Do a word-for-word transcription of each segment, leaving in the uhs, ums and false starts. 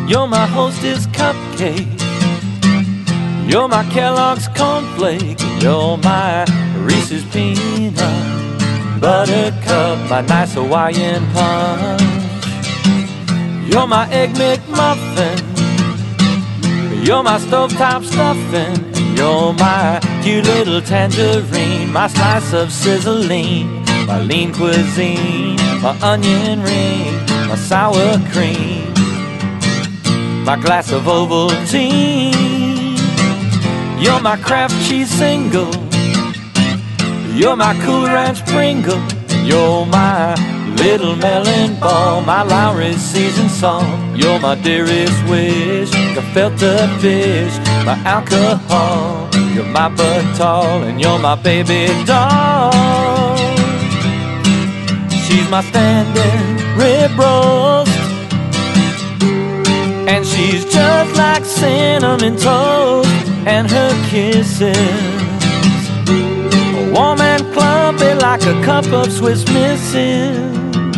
You're my hostess cupcake. You're my Kellogg's cornflake. You're my Reese's peanut buttercup, my nice Hawaiian punch. You're my Egg McMuffin. You're my stovetop stuffing. You're my cute little tangerine, my slice of sizzling, my lean cuisine, my onion ring, my sour cream, my glass of Ovaltine. You're my Kraft cheese single. You're my Cool Ranch Pringle. You're my little melon ball, my Lowry's seasoned salt. You're my dearest wish, gefilte fish, my alcohol. You're my buttall and you're my baby doll. She's my standing rib roast, and she's just like cinnamon toast. And her kisses are warm and clumpy like a cup of Swiss misses.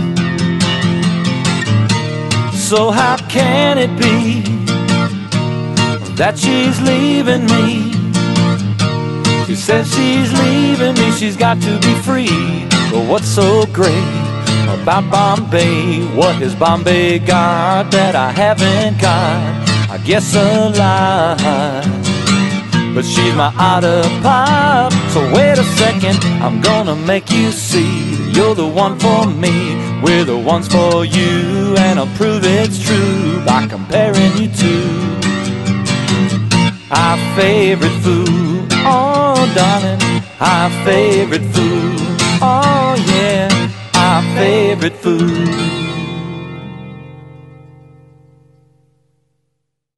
So how can it be that she's leaving me? She says she's leaving me, she's got to be free. But what's so great about Bombay? What has Bombay got that I haven't got? I guess a lot. But she's my Autopop. So wait a second, I'm gonna make you see that you're the one for me. We're the ones for you, and I'll prove it's true by comparing you to our favorite food. Oh darling, our favorite food. Oh yeah, our favorite food.